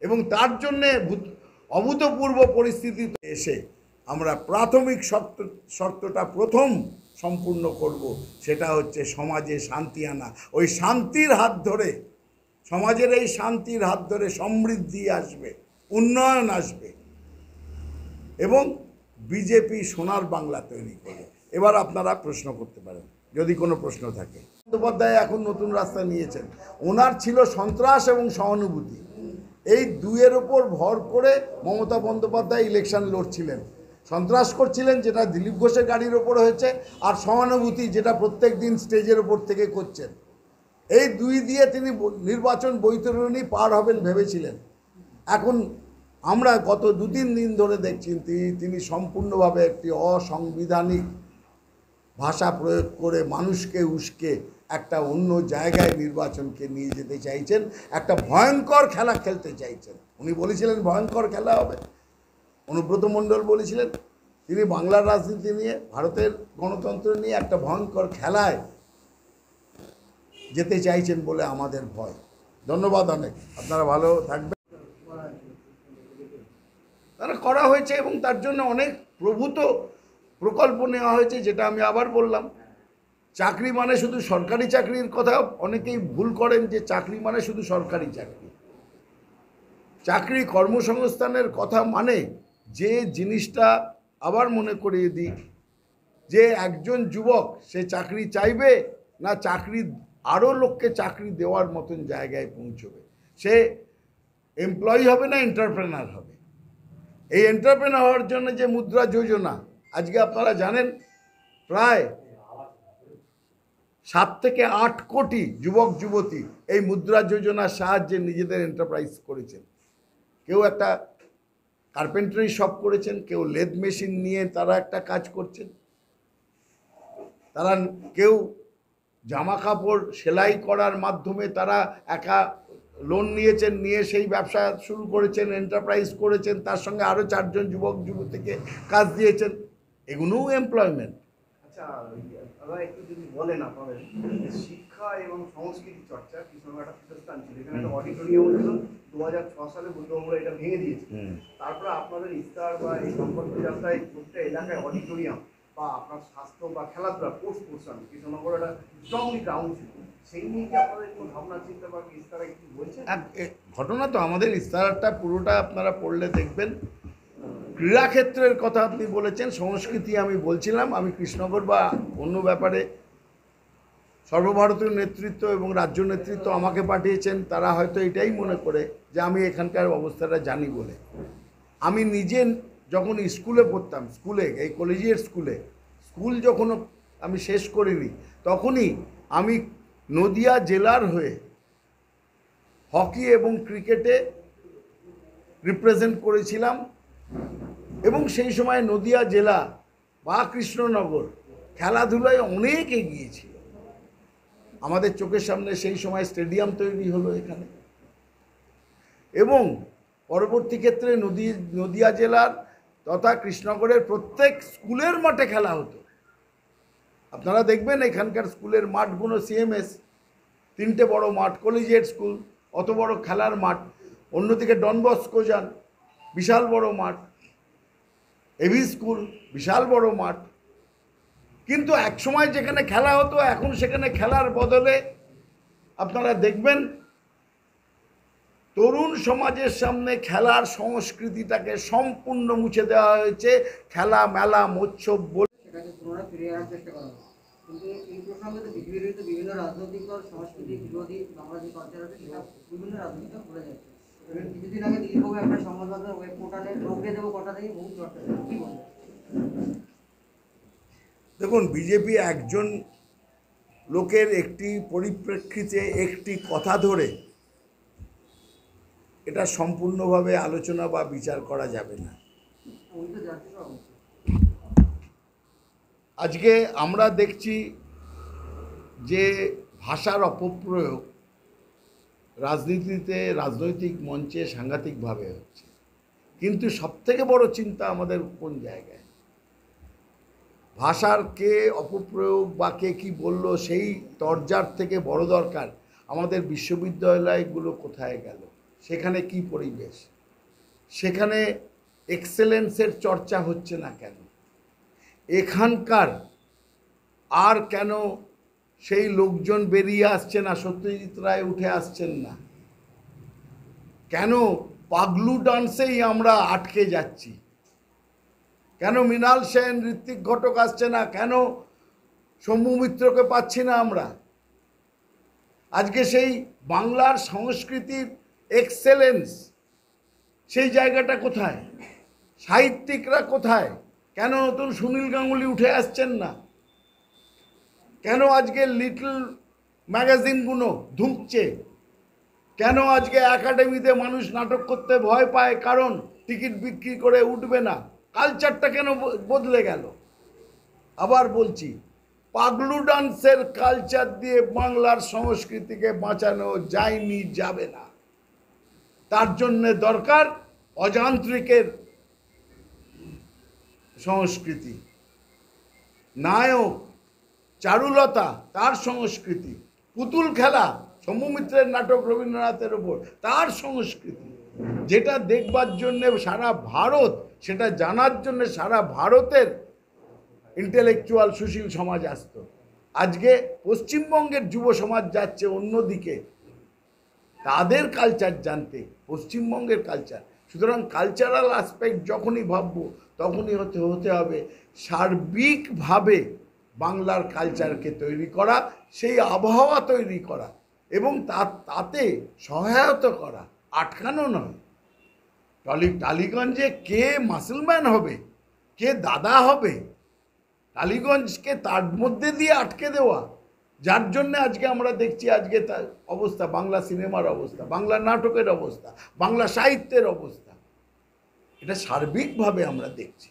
এবং তার জন্যে অভূতপূর্ব পরিস্থিতিতে এসে আমরা প্রাথমিক শর্তটা প্রথম সম্পূর্ণ করব, সেটা হচ্ছে সমাজে শান্তি আনা। ওই শান্তির হাত ধরে, সমাজের এই শান্তির হাত ধরে সমৃদ্ধি আসবে, উন্নয়ন আসবে এবং বিজেপি সোনার বাংলা তৈরি করবে। এবার আপনারা প্রশ্ন করতে পারেন যদি কোনো প্রশ্ন থাকে। বন্দ্যোপাধ্যায় এখন নতুন রাস্তা নিয়েছেন, ওনার ছিল সন্ত্রাস এবং সহানুভূতি, এই দুইয়ের ওপর ভর করে মমতা বন্দ্যোপাধ্যায় ইলেকশন লড়ছিলেন। সন্ত্রাস করছিলেন যেটা দিলীপ ঘোষের গাড়ির ওপর হয়েছে, আর সহানুভূতি যেটা প্রত্যেক দিন স্টেজের ওপর থেকে করছেন। এই দুই দিয়ে তিনি নির্বাচন বৈতরণী পার হবেন ভেবেছিলেন। এখন আমরা গত 2-3 দিন ধরে দেখছি তিনি সম্পূর্ণভাবে একটি অসাংবিধানিক ভাষা প্রয়োগ করে মানুষকে উস্কে একটা অন্য জায়গায় নির্বাচনকে নিয়ে যেতে চাইছেন, একটা ভয়ঙ্কর খেলা খেলতে চাইছেন। উনি বলেছিলেন ভয়ঙ্কর খেলা হবে, অনুব্রত মণ্ডল বলেছিলেন তিনি বাংলার রাজনীতি নিয়ে, ভারতের গণতন্ত্র নিয়ে একটা ভয়ঙ্কর খেলায় যেতে চাইছেন বলে আমাদের ভয়। ধন্যবাদ অনেক, আপনারা ভালো থাকবেন। তারা করা হয়েছে এবং তার জন্য অনেক প্রভূত প্রকল্প নেওয়া হয়েছে, যেটা আমি আবার বললাম। চাকরি মানে শুধু সরকারি চাকরির কথা অনেকেই ভুল করেন, যে চাকরি মানে শুধু সরকারি চাকরি। চাকরি কর্মসংস্থানের কথা মানে যে জিনিসটা আবার মনে করিয়ে দিই, যে একজন যুবক সে চাকরি চাইবে না চাকরি আরও লোককে চাকরি দেওয়ার মতন জায়গায় পৌঁছবে, সে এমপ্লয়ি হবে না এন্টারপ্রেনার হবে। এই এন্টারপ্রেনার হওয়ার জন্য যে মুদ্রা যোজনা, আজকে আপনারা জানেন প্রায় 7 থেকে 8 কোটি যুবক যুবতী এই মুদ্রা যোজনার সাহায্যে নিজেদের এন্টারপ্রাইজ করেছেন। কেউ একটা কার্পেন্টারি শপ করেছেন, কেউ লেদ মেশিন নিয়ে তারা একটা কাজ করছেন, তারা কেউ জামা কাপড় সেলাই করার মাধ্যমে তারা একা লোন নিয়েছেন, নিয়ে সেই ব্যবসা শুরু করেছেন, এন্টারপ্রাইজ করেছেন, তার সঙ্গে আরও 4 জন যুবক যুবতীকে কাজ দিয়েছেন। এগুলোও এমপ্লয়মেন্ট। আচ্ছা, দাদা একটু যদি বলেন আপনাদের শিক্ষা এবং সংস্কৃতি চর্চা কৃষ্ণঘাটা পীঠস্থান ছিল, এখানে একটা অডিটোরিয়াম ছিল, 2006 সালে বুদ্ধবাবুরা এটা ভেঙে দিয়েছে। তারপরে আপনাদের ইস্তার বা এই সম্পর্ক যাত্রায় প্রত্যেক এলাকায় অডিটোরিয়াম বা আপনার স্বাস্থ্য বা খেলাধুলা স্পোর্টস পোর্শন কৃষ্ণনগর একটা স্ট্রংলি গ্রাউন্ড ছিল, সেই নিয়ে কি আপনাদের কোনো ভাবনা চিন্তা বা ইস্তারা কিছু বলছে? ঘটনা তো আমাদের ইস্তারটা পুরোটা আপনারা পড়লে দেখবেন। ক্রীড়াক্ষেত্রের কথা আপনি বলেছেন, সংস্কৃতি আমি বলছিলাম। আমি কৃষ্ণনগর বা অন্য ব্যাপারে সর্বভারতীয় নেতৃত্ব এবং রাজ্য নেতৃত্ব আমাকে পাঠিয়েছেন, তারা হয়তো এটাই মনে করে যে আমি এখানকার অবস্থাটা জানি বলে। আমি নিজে যখন স্কুলে পড়তাম, স্কুলে এই কলেজিয়েট স্কুল যখন আমি শেষ করিনি, তখনই আমি নদিয়া জেলার হয়ে হকি এবং ক্রিকেটে রিপ্রেজেন্ট করেছিলাম এবং সেই সময় নদিয়া জেলা বা কৃষ্ণনগর খেলাধুলায় অনেক এগিয়ে ছিল। আমাদের চোখের সামনে সেই সময় স্টেডিয়াম তৈরি হলো এখানে, এবং পরবর্তী ক্ষেত্রে নদিয়া জেলার তথা কৃষ্ণনগরের প্রত্যেক স্কুলের মাঠে খেলা হতো। আপনারা দেখবেন এখানকার স্কুলের মাঠগুলো সিএমএস, 3টে বড় মাঠ, কলেজিয়েট স্কুল, অত বড় খেলার মাঠ। অন্যদিকে ডন বস্কো যান, বিশাল বড় মাঠ, এবি স্কুল, বিশাল বড় মাঠ। কিন্তু একসময় যেখানে খেলা হতো, এখন সেখানে খেলার বদলে আপনারা দেখবেন তরুণ সমাজের সামনে খেলার সংস্কৃতিটাকে সম্পূর্ণ মুছে দেওয়া হয়েছে। খেলা মেলা মৎসব বলে সেটাকে পুনরায় ফিরিয়ে আনার চেষ্টা করা হয়। কিন্তু এই প্রসঙ্গে তো পৃথিবীর বিভিন্ন রাজনৈতিক দল সংস্কৃতি বিরোধী বাংলা যে কালচার আছে সেটা বিভিন্ন রাজনীতি ভুলে যাচ্ছে। কিছুদিন আগে দিলীপবাবু একটা সংবাদপত্র ওয়েব পোর্টালে রোগড়ে দেবো কথা থেকে বহু চর্চা, কী বলবো? দেখুন, বিজেপি একজন লোকের একটি পরিপ্রেক্ষিতে একটি কথা ধরে এটা সম্পূর্ণভাবে আলোচনা বা বিচার করা যাবে না। আজকে আমরা দেখছি যে ভাষার অপপ্রয়োগ রাজনীতিতে, রাজনৈতিক মঞ্চে সাংঘাতিকভাবে হচ্ছে। কিন্তু সবথেকে বড় চিন্তা আমাদের কোন জায়গায়? ভাষার কে অপপ্রয়োগ বা কে কী বলল সেই তরজার থেকে বড় দরকার আমাদের বিশ্ববিদ্যালয়গুলো কোথায় গেল সেখানে কি পরিবেশ, সেখানে এক্সেলেন্সের চর্চা হচ্ছে না কেন, এখানকার আর কেন সেই লোকজন বেরিয়ে আসছে না, সত্যজিৎ রায় উঠে আসছেন না, কেন পাগলু ডান্সেই আমরা আটকে যাচ্ছি, কেন মৃণাল সেন, ঋত্বিক ঘটক আসছে না, কেন সৌম্য মিত্রকে পাচ্ছি না আমরা? আজকে সেই বাংলার সংস্কৃতির এক্সেলেন্স, সেই জায়গাটা কোথায়? সাহিত্যিকরা কোথায়? কেন নতুন সুনীল গাঙ্গুলি উঠে আসছেন না? কেন আজকে লিটল ম্যাগাজিনগুলো ধুঁকছে? কেন আজকে একাডেমিতে মানুষ নাটক করতে ভয় পায়? কারণ টিকিট বিক্রি করে উঠবে না। কালচারটা কেন বদলে গেল? আবার বলছি, পাগলু ডান্সের কালচার দিয়ে বাংলার সংস্কৃতিকে বাঁচানো যায়নি, যাবে না। তার জন্যে দরকার অযান্ত্রিকের সংস্কৃতি, নায়ক চারুলতা তার সংস্কৃতি, পুতুল খেলা সৌম্য মিত্রের নাটক রবীন্দ্রনাথের ওপর তার সংস্কৃতি, যেটা দেখবার জন্যে সারা ভারত, সেটা জানার জন্যে সারা ভারতের ইন্টেলেকচুয়াল সুশীল সমাজ আসতো। আজকে পশ্চিমবঙ্গের যুব সমাজ যাচ্ছে অন্যদিকে তাদের কালচার জানতে, পশ্চিমবঙ্গের কালচার। সুতরাং কালচারাল অ্যাসপেক্ট যখনই ভাববো তখনই হতে হবে সার্বিকভাবে বাংলার কালচারকে তৈরি করা, সেই আবহাওয়া তৈরি করা এবং তাতে সহায়তা করা, আটকানো নয়। টালিগঞ্জে কে মাসলম্যান হবে, কে দাদা হবে, টালিগঞ্জকে তার মধ্যে দিয়ে আটকে দেওয়া, যার জন্য আজকে আমরা দেখছি আজকে তার অবস্থা, বাংলা সিনেমার অবস্থা, বাংলা নাটকের অবস্থা, বাংলা সাহিত্যের অবস্থা, এটা সার্বিকভাবে আমরা দেখছি।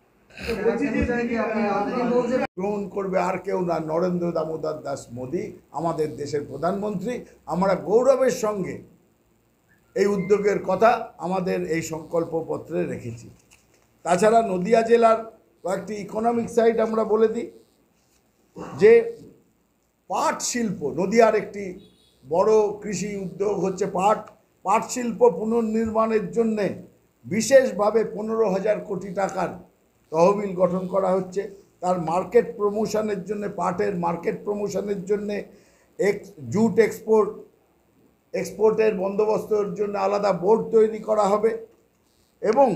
গ্রহণ করবে আর কেউ না, নরেন্দ্র দামোদর দাস মোদী, আমাদের দেশের প্রধানমন্ত্রী। আমরা গৌরবের সঙ্গে এই উদ্যোগের কথা আমাদের এই সংকল্পপত্রে রেখেছি। তাছাড়া নদিয়া জেলার কয়েকটি ইকোনমিক সাইট আমরা বলে দিই যে পাট শিল্প, নদিয়ার একটি বড় কৃষি উদ্যোগ হচ্ছে পাট শিল্প পুনর্নির্মাণের জন্যে বিশেষভাবে 15,000 কোটি টাকার তহবিল গঠন করা হচ্ছে। তার মার্কেট প্রমোশনের জন্য, পাটের মার্কেট প্রমোশনের জন্যে জুট এক্সপোর্টের বন্দোবস্তের জন্য আলাদা বোর্ড তৈরি করা হবে। এবং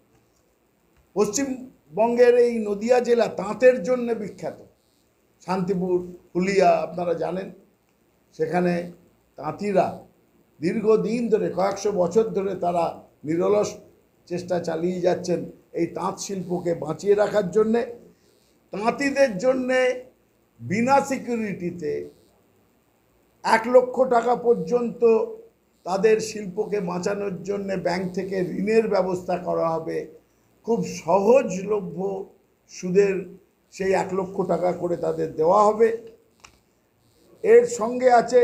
পশ্চিমবঙ্গের এই নদিয়া জেলা তাঁতের জন্য বিখ্যাত, শান্তিপুর, হুলিয়া আপনারা জানেন, সেখানে তাঁতিরা দীর্ঘদিন ধরে, কয়েকশো বছর ধরে তারা নিরলস চেষ্টা চালিয়ে যাচ্ছেন এই তাঁত শিল্পকে বাঁচিয়ে রাখার জন্যে। তাঁতিদের জন্যে বিনা সিকিউরিটিতে 1 লক্ষ টাকা পর্যন্ত তাদের শিল্পকে বাঁচানোর জন্যে ব্যাংক থেকে ঋণের ব্যবস্থা করা হবে। খুব সহজলভ্য সুদের সেই 1 লক্ষ টাকা করে তাদের দেওয়া হবে। এর সঙ্গে আছে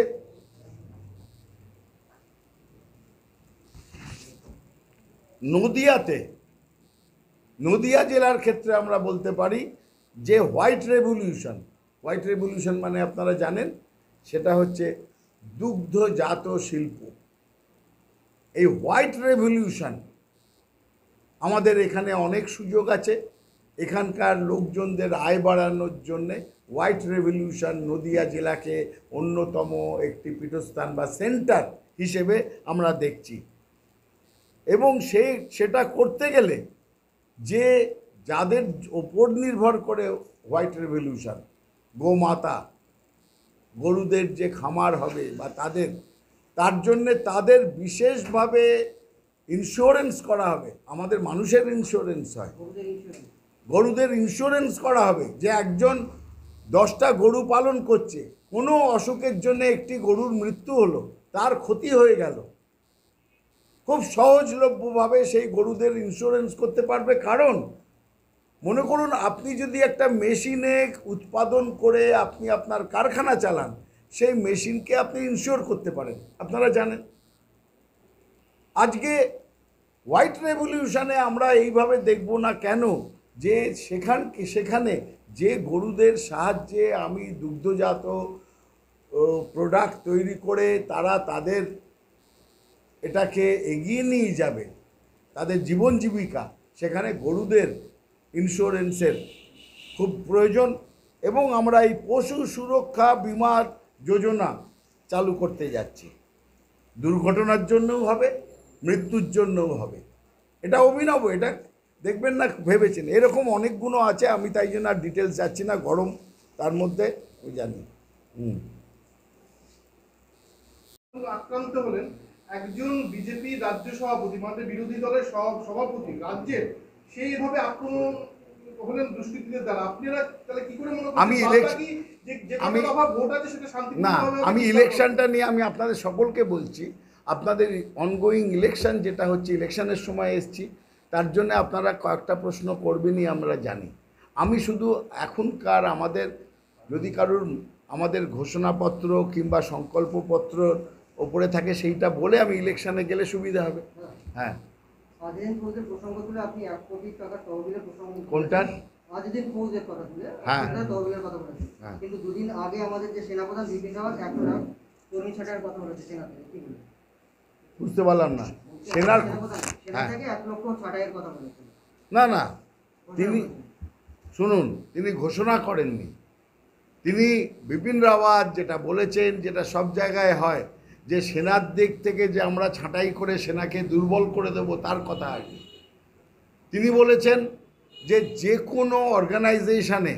নদিয়া জেলার ক্ষেত্রে আমরা বলতে পারি যে হোয়াইট রেভলিউশন মানে আপনারা জানেন, সেটা হচ্ছে দুগ্ধজাত শিল্প। এই হোয়াইট রেভলিউশন আমাদের এখানে অনেক সুযোগ আছে। এখানকার লোকজনদের আয় বাড়ানোর জন্যে হোয়াইট রেভলিউশন নদিয়া জেলাকে অন্যতম একটি পীঠস্থান বা সেন্টার হিসেবে আমরা দেখছি। এবং সেটা করতে গেলে যাদের ওপর নির্ভর করে হোয়াইট রেভলিউশন, গোমাতা, গরুদের যে খামার হবে বা তার জন্যে তাদের বিশেষভাবে ইন্স্যুরেন্স করা হবে। আমাদের মানুষের ইন্স্যুরেন্স হয়, গরুদের ইন্স্যুরেন্স করা হবে। যে একজন 10টা গরু পালন করছে, কোনো অসুখের জন্য একটি গরুর মৃত্যু হলো, তার ক্ষতি হয়ে গেল, খুব সহজলভ্যভাবে সেই গরুদের ইন্স্যুরেন্স করতে পারবে। কারণ মনে করুন আপনি যদি একটা মেশিনে উৎপাদন করে আপনি আপনার কারখানা চালান, সেই মেশিনকে আপনি ইন্স্যুর করতে পারেন, আপনারা জানেন। আজকে হোয়াইট রেভলিউশনে আমরা এইভাবে দেখব না কেন যে সেখানে যে গরুদের সাহায্যে আমি দুগ্ধজাত প্রোডাক্ট তৈরি করে তারা তাদের এটাকে এগিয়ে নিয়ে যাবে, তাদের জীবন জীবিকা, সেখানে গরুদের ইন্স্যুরেন্সের খুব প্রয়োজন। এবং আমরা এই পশু সুরক্ষা বিমা যোজনা চালু করতে যাচ্ছি, দুর্ঘটনার জন্যও হবে, মৃত্যুর জন্যও হবে। এটা অভিনব, এটা দেখবেন না ভেবেছেন, এরকম অনেকগুলো আছে, আমি তাই জন্য আর ডিটেলস যাচ্ছি না, গরম তার মধ্যে আমি জানি। আক্রান্ত হলেন একজন বিজেপি রাজ্য সভাপতি, মানে বিরোধী দলের সভাপতি রাজ্যের, সেইভাবে আক্রমণ হলেন দুষ্কৃতীদের দ্বারা। আপনারা তাহলে কি করে মনে করেন ভোট আছে সেটা শান্তিপূর্ণভাবে? আমি ইলেকশনটা নিয়ে আমি আপনাদের সকলকে বলছি, আপনাদের অনগোয়িং ইলেকশন যেটা হচ্ছে, ইলেকশনের সময় এসছি, তার জন্য আপনারা কয়েকটা প্রশ্ন করবেনই আমরা জানি। আমি শুধু এখনকার আমাদের যদি কারুর আমাদের ঘোষণাপত্র কিংবা সংকল্পপত্র ওপরে থাকে সেইটা বলে আমি ইলেকশনে গেলে সুবিধা হবে। হ্যাঁ, আজিদিন ফৌজের প্রসঙ্গ তুলে আপনি 1 কোটি টাকার তহবিলের প্রসঙ্গ, কোনটার? আজিদিন ফৌজের কথা তুলে হ্যাঁ, তহবিলের কথা বলেছেন। কিন্তু দুদিন আগে আমাদের যে সেনাপ্রধান বিপিন রাওয়াত 1 লাখ কর্মী ছাঁটাইয়ের কথা বলেছে সেনা থেকে, কি বলবেন? বুঝতে পারলাম না। সেনা থেকে 1 লক্ষ ছাঁটাইয়ের কথা বলেছেন। না, তিনি শুনুন, তিনি ঘোষণা করেননি। তিনি বিপিন রাওয়াত যেটা বলেছেন, যেটা সব জায়গায় হয়, যে সেনার দিক থেকে যে আমরা ছাঁটাই করে সেনাকে দুর্বল করে দেব, তার কথা আর কি। তিনি বলেছেন যে কোনো অর্গানাইজেশনে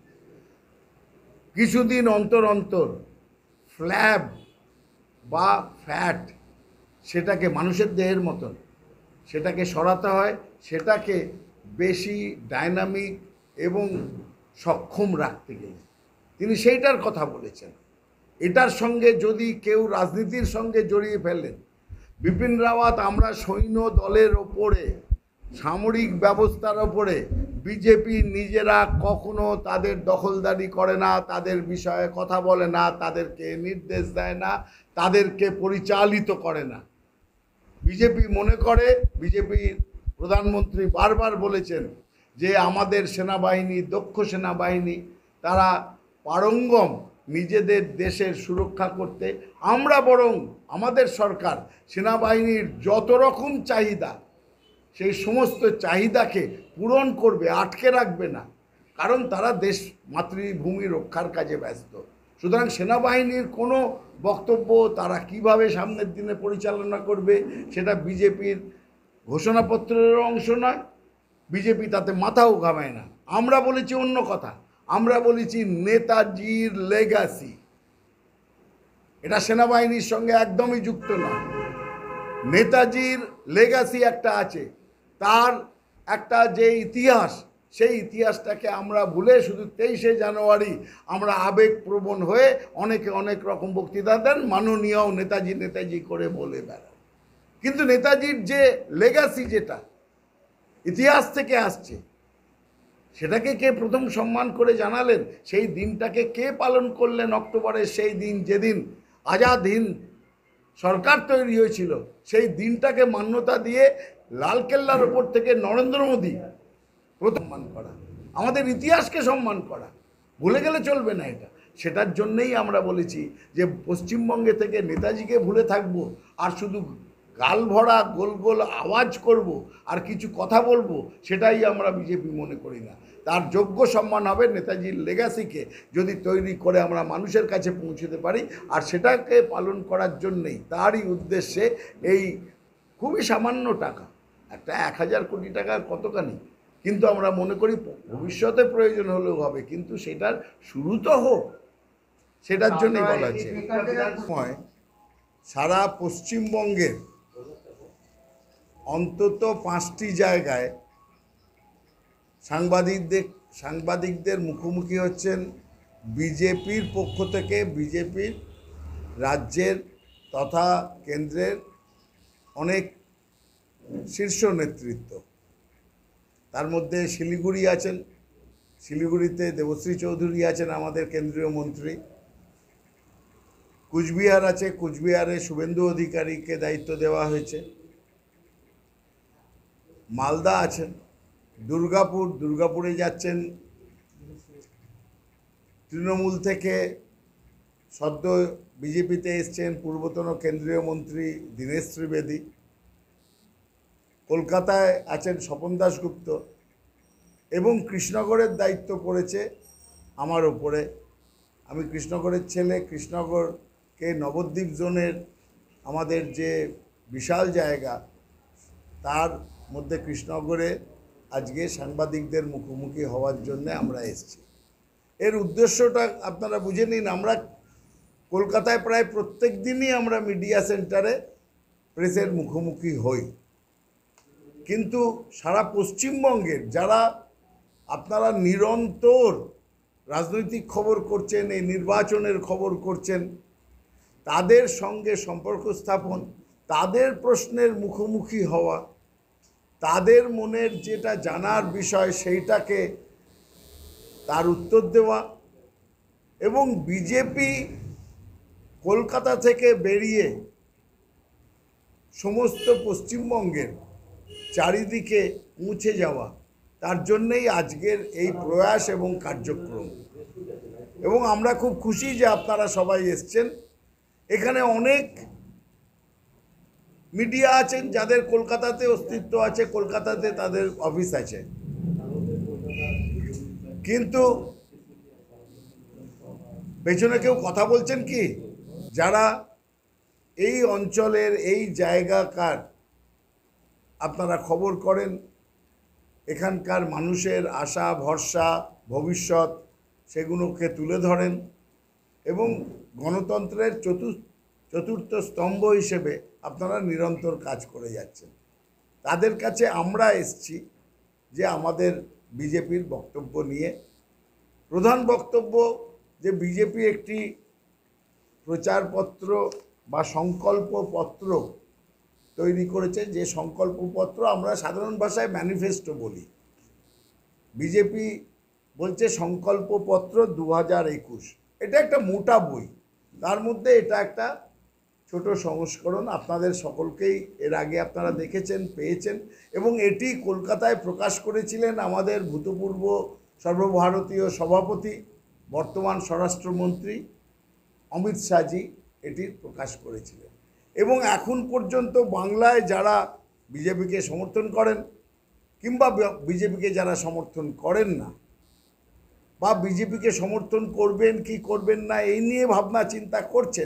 কিছুদিন অন্তর অন্তর ফ্ল্যাব বা ফ্যাট, সেটাকে মানুষের দেহের মতন সেটাকে সরাতে হয়, সেটাকে বেশি ডাইনামিক এবং সক্ষম রাখতে গেলে তিনি সেইটার কথা বলেছেন। এটার সঙ্গে যদি কেউ রাজনীতির সঙ্গে জড়িয়ে ফেলেন, বিপিন রাওয়াত আমরা সৈন্য দলের ওপরে, সামরিক ব্যবস্থার ওপরে বিজেপি নিজেরা কখনো তাদের দখলদারি করে না, তাদের বিষয়ে কথা বলে না, তাদেরকে নির্দেশ দেয় না, তাদেরকে পরিচালিত করে না। বিজেপি মনে করে, বিজেপির প্রধানমন্ত্রী বারবার বলেছেন যে আমাদের সেনাবাহিনী দক্ষ সেনাবাহিনী, তারা পারঙ্গম নিজেদের দেশের সুরক্ষা করতে। আমরা বরং আমাদের সরকার সেনাবাহিনীর যত রকম চাহিদা, সেই সমস্ত চাহিদাকে পূরণ করবে, আটকে রাখবে না, কারণ তারা দেশ মাতৃভূমি রক্ষার কাজে ব্যস্ত। সুতরাং সেনাবাহিনীর কোনো বক্তব্য তারা কিভাবে সামনের দিনে পরিচালনা করবে সেটা বিজেপির ঘোষণাপত্রের অংশ নয়, বিজেপি তাতে মাথাও ঘামায় না। আমরা বলেছি অন্য কথা, আমরা বলেছি নেতাজির লেগাসি, এটা সেনাবাহিনীর সঙ্গে একদমই যুক্ত নয়। নেতাজির লেগাসি একটা আছে, তার একটা যে ইতিহাস, সেই ইতিহাসটাকে আমরা ভুলে শুধু 23শে জানুয়ারি আমরা আবেগপ্রবণ হয়ে অনেকে অনেক রকম বক্তৃতা দেন, মাননীয় নেতাজি নেতাজি করে বলে বেড়ান। কিন্তু নেতাজির যে লেগাসি, যেটা ইতিহাস থেকে আসছে, সেটাকে কে প্রথম সম্মান করে জানালেন? সেই দিনটাকে কে পালন করলেন? অক্টোবরের সেই দিন, যেদিন আজাদ হিন্দ সরকার তৈরি হয়েছিল, সেই দিনটাকে মান্যতা দিয়ে লালকেল্লার ওপর থেকে নরেন্দ্র মোদী প্রথম সম্মান করা, আমাদের ইতিহাসকে সম্মান করা, ভুলে গেলে চলবে না এটা। সেটার জন্যেই আমরা বলেছি যে পশ্চিমবঙ্গে থেকে নেতাজিকে ভুলে থাকবো আর শুধু গাল ভরা গোল গোল আওয়াজ করব আর কিছু কথা বলবো, সেটাই আমরা বিজেপি মনে করি না। তার যোগ্য সম্মান হবে নেতাজির লেগাসিকে যদি তৈরি করে আমরা মানুষের কাছে পৌঁছতে পারি, আর সেটাকে পালন করার জন্যেই, তারই উদ্দেশ্যে এই খুবই সামান্য টাকা, একটা 1000 কোটি টাকা কতখানি, কিন্তু আমরা মনে করি ভবিষ্যতে প্রয়োজন হলেও হবে, কিন্তু সেটার শুরু তো হোক, সেটার জন্যই বলা হচ্ছে। সময় সারা পশ্চিমবঙ্গের অন্তত 5টি জায়গায় সাংবাদিকদের মুখোমুখি হচ্ছেন বিজেপির পক্ষ থেকে, বিজেপির রাজ্যের তথা কেন্দ্রের অনেক শীর্ষ নেতৃত্ব। তার মধ্যে শিলিগুড়ি আছেন, শিলিগুড়িতে দেবশ্রী চৌধুরী আছেন আমাদের কেন্দ্রীয় মন্ত্রী। কুচবিহার আছে, কুচবিহারে শুভেন্দু অধিকারীকে দায়িত্ব দেওয়া হয়েছে। মালদা আছেন, দুর্গাপুরে যাচ্ছেন তৃণমূল থেকে সদ্য বিজেপিতে এসছেন পূর্বতন কেন্দ্রীয় মন্ত্রী দীনেশ ত্রিবেদী, কলকাতায় আছেন স্বপন দাশগুপ্ত, এবং কৃষ্ণনগরের দায়িত্ব পড়েছে আমার ওপরে। আমি কৃষ্ণনগরের ছেলে, কৃষ্ণনগরকে নবদ্বীপ জোনের আমাদের যে বিশাল জায়গা, তার মধ্যে কৃষ্ণনগরে আজকে সাংবাদিকদের মুখোমুখি হওয়ার জন্য আমরা এসেছি। এর উদ্দেশ্যটা আপনারা বুঝে নিন। আমরা কলকাতায় প্রায় প্রত্যেক দিনই আমরা মিডিয়া সেন্টারে প্রেসের মুখোমুখি হই, কিন্তু সারা পশ্চিমবঙ্গের যারা আপনারা নিরন্তর রাজনৈতিক খবর করছেন, এই নির্বাচনের খবর করছেন, তাদের সঙ্গে সম্পর্ক স্থাপন, তাদের প্রশ্নের মুখোমুখি হওয়া, তাদের মনের যেটা জানার বিষয় সেইটাকে তার উত্তর দেওয়া, এবং বিজেপি কলকাতা থেকে বেরিয়ে সমস্ত পশ্চিমবঙ্গের চারিদিকে পৌঁছে যাওয়া, তার জন্যেই আজকের এই প্রয়াস এবং কার্যক্রম। এবং আমরা খুব খুশি যে আপনারা সবাই এসছেন। এখানে অনেক মিডিয়া আছেন যাদের কলকাতাতে অস্তিত্ব আছে, কলকাতাতে তাদের অফিস আছে, কিন্তু পেছনে কেউ কথা বলছেন কি? যারা এই অঞ্চলের এই জায়গাকার আপনারা খবর করেন, এখানকার মানুষের আশা ভরসা ভবিষ্যৎ সেগুলোকে তুলে ধরেন, এবং গণতন্ত্রের চতুর্থ স্তম্ভ হিসেবে আপনারা নিরন্তর কাজ করে যাচ্ছেন। তাদের কাছে আমরা এসছি যে আমাদের বিজেপির বক্তব্য নিয়ে। প্রধান বক্তব্য যে বিজেপি একটি প্রচারপত্র বা সংকল্পপত্র তৈরি করেছে, যে সংকল্পপত্র আমরা সাধারণ ভাষায় ম্যানিফেস্টো বলি। বিজেপি বলছে সংকল্পপত্র 2021। এটা একটা মোটা বই, তার মধ্যে এটা একটা ছোট সংস্করণ। আপনাদের সকলকেই এর আগে আপনারা দেখেছেন, পেয়েছেন, এবং এটি কলকাতায় প্রকাশ করেছিলেন আমাদের ভূতপূর্ব সর্বভারতীয় সভাপতি, বর্তমান স্বরাষ্ট্রমন্ত্রী অমিত শাহজি এটির প্রকাশ করেছিলেন। এবং এখন পর্যন্ত বাংলায় যারা বিজেপিকে সমর্থন করেন, কিংবা বিজেপিকে যারা সমর্থন করেন না, বা বিজেপিকে সমর্থন করবেন কি করবেন না এই নিয়ে ভাবনা চিন্তা করছেন,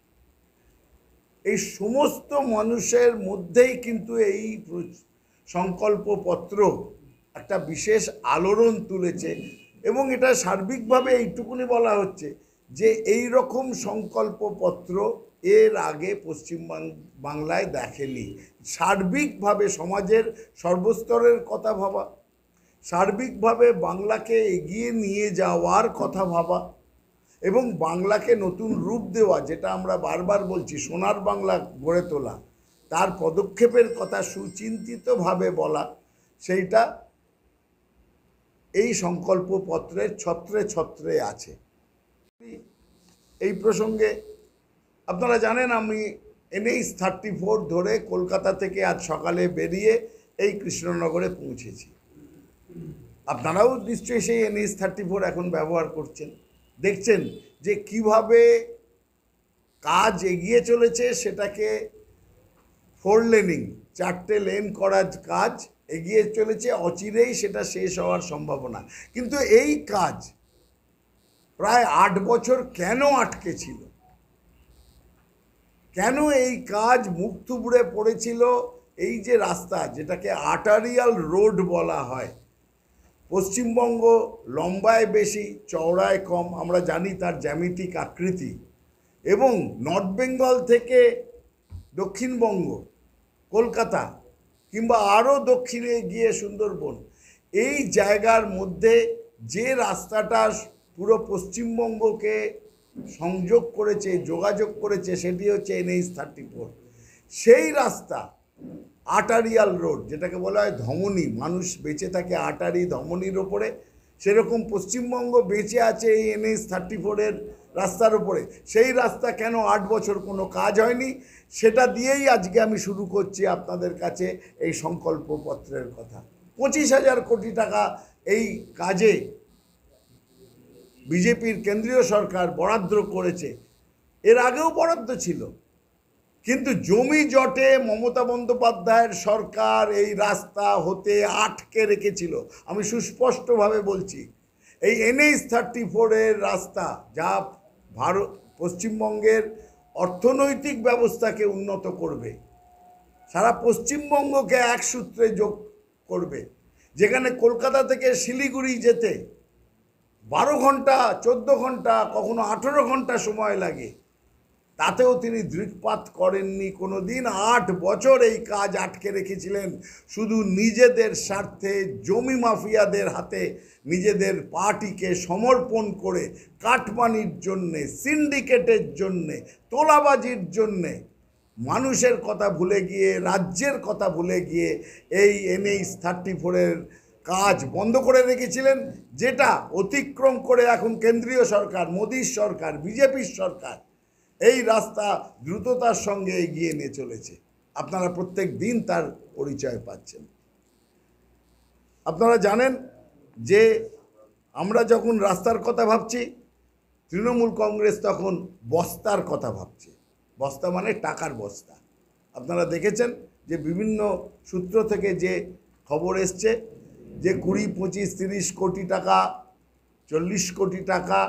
এই সমস্ত মানুষের মধ্যেই কিন্তু এই সংকল্পপত্র একটা বিশেষ আলোড়ন তুলেছে। এবং এটা সার্বিকভাবে এইটুকুনি বলা হচ্ছে যে এই রকম সংকল্পপত্র এর আগে বাংলায় দেখেনি। সার্বিকভাবে সমাজের সর্বস্তরের কথা ভাবা, সার্বিকভাবে বাংলাকে এগিয়ে নিয়ে যাওয়ার কথা ভাবা, এবং বাংলাকে নতুন রূপ দেওয়া, যেটা আমরা বারবার বলছি সোনার বাংলা গড়ে তোলা, তার পদক্ষেপের কথা সুচিন্তিতভাবে বলা, সেইটা এই সংকল্পপত্রের ছত্রে ছত্রে আছে। এই প্রসঙ্গে আপনারা জানেন আমি NH 34 ধরে কলকাতা থেকে আজ সকালে বেরিয়ে এই কৃষ্ণনগরে পৌঁছেছি। আপনারাও নিশ্চয়ই সেই NH 34 এখন ব্যবহার করছেন, দেখছেন যে কিভাবে কাজ এগিয়ে চলেছে। সেটাকে 4 লেনিং 4টে লেন করার কাজ এগিয়ে চলেছে, অচিরেই সেটা শেষ হওয়ার সম্ভাবনা। কিন্তু এই কাজ প্রায় 8 বছর কেন আটকে ছিল? কেন এই কাজ মুখ থুবড়ে পড়েছিল? এই যে রাস্তা, যেটাকে আর্টারিয়াল রোড বলা হয়, পশ্চিমবঙ্গ লম্বায় বেশি চওড়ায় কম, আমরা জানি তার জ্যামিতিক আকৃতি, এবং নর্থ বেঙ্গল থেকে দক্ষিণবঙ্গ, কলকাতা, কিংবা আরও দক্ষিণে গিয়ে সুন্দরবন, এই জায়গার মধ্যে যে রাস্তাটা পুরো পশ্চিমবঙ্গকে সংযোগ করেছে, যোগাযোগ করেছে, সেটি হচ্ছে NH 34। সেই রাস্তা আর্টারিয়াল রোড, যেটাকে বলা হয় ধমনী, মানুষ বেঁচে থাকে আর্টারি ধমনীর ওপরে, সেরকম পশ্চিমবঙ্গ বেঁচে আছে এই NH 34-এর রাস্তার ওপরে। সেই রাস্তা কেন 8 বছর কোনো কাজ হয়নি, সেটা দিয়েই আজকে আমি শুরু করছি আপনাদের কাছে এই সংকল্পপত্রের কথা। 25,000 কোটি টাকা এই কাজে বিজেপির কেন্দ্রীয় সরকার বরাদ্দ করেছে, এর আগেও বরাদ্দ ছিল, কিন্তু জমি জটে মমতা বন্দ্যোপাধ্যায়ের সরকার এই রাস্তা হতে আটকে রেখেছিল। আমি সুস্পষ্টভাবে বলছি, এই NH-34 রাস্তা যা পশ্চিমবঙ্গের অর্থনৈতিক ব্যবস্থাকে উন্নত করবে, সারা পশ্চিমবঙ্গকে এক সূত্রে যোগ করবে, যেখানে কলকাতা থেকে শিলিগুড়ি যেতে 12 ঘন্টা 14 ঘন্টা কখনো 18 ঘন্টা সময় লাগে, তাতেও তিনি দৃকপাত করেননি কোনো দিন। 8 বছর এই কাজ আটকে রেখেছিলেন শুধু নিজেদের স্বার্থে, জমি মাফিয়াদের হাতে নিজেদের পার্টিকে সমর্পণ করে, কাটমানির জন্যে, সিন্ডিকেটের জন্যে, তোলাবাজির জন্যে, মানুষের কথা ভুলে গিয়ে, রাজ্যের কথা ভুলে গিয়ে এই NH-34 কাজ বন্ধ করে রেখেছিলেন, যেটা অতিক্রম করে এখন কেন্দ্রীয় সরকার, মোদির সরকার, বিজেপির সরকার এই রাস্তা দ্রুততার সঙ্গে এগিয়ে নিয়ে চলেছে। আপনারা প্রত্যেক দিন তার পরিচয় পাচ্ছেন। আপনারা জানেন যে আমরা যখন রাস্তার কথা ভাবছি, তৃণমূল কংগ্রেস তখন বস্তার কথা ভাবছে। বস্তা মানে টাকার বস্তা। আপনারা দেখেছেন যে বিভিন্ন সূত্র থেকে যে খবর এসছে যে 20, 25, 30 কোটি টাকা, 40 কোটি টাকা